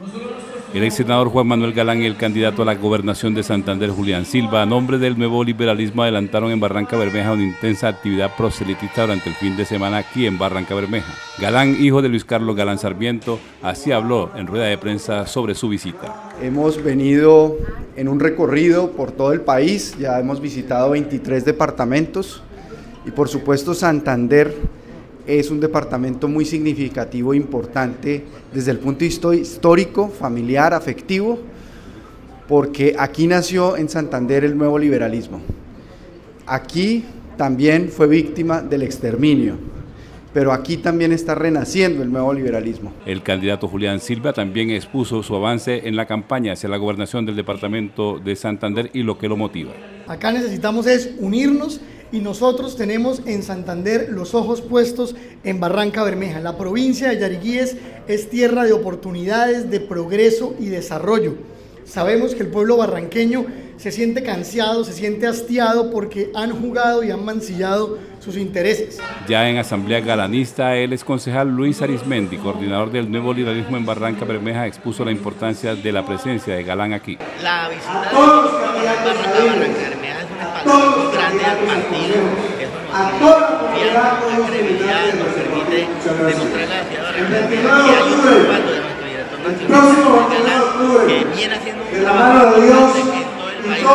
El ex senador Juan Manuel Galán y el candidato a la gobernación de Santander, Julián Silva, a nombre del Nuevo Liberalismo, adelantaron en Barrancabermeja una intensa actividad proselitista durante el fin de semana aquí en Barrancabermeja. Galán, hijo de Luis Carlos Galán Sarmiento, así habló en rueda de prensa sobre su visita. Hemos venido en un recorrido por todo el país, ya hemos visitado 23 departamentos y por supuesto Santander es un departamento muy significativo e importante desde el punto histórico, familiar, afectivo, porque aquí nació en Santander el nuevo liberalismo. Aquí también fue víctima del exterminio, pero aquí también está renaciendo el nuevo liberalismo. El candidato Julián Silva también expuso su avance en la campaña hacia la gobernación del departamento de Santander y lo que lo motiva. Acá necesitamos es unirnos y nosotros tenemos en Santander los ojos puestos en Barrancabermeja. La provincia de Yariguíes es tierra de oportunidades, de progreso y desarrollo. Sabemos que el pueblo barranqueño se siente cansado, se siente hastiado porque han jugado y han mancillado sus intereses. Ya en asamblea galanista, el exconcejal Luis Arismendi, coordinador del Nuevo Liberalismo en Barrancabermeja, expuso la importancia de la presencia de Galán aquí. La visita de Barrancabermeja es un espacio muy grande al partido, eso nos da confianza, credibilidad, nos permite demostrar la ciudad de Barrancabermeja que hay un respaldo de nuestro director nacional, Galán, que viene haciendo un trabajo importante en todo el país,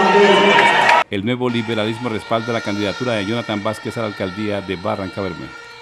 El Nuevo Liberalismo respalda la candidatura de Jonathan Vázquez a la alcaldía de Barrancabermeja.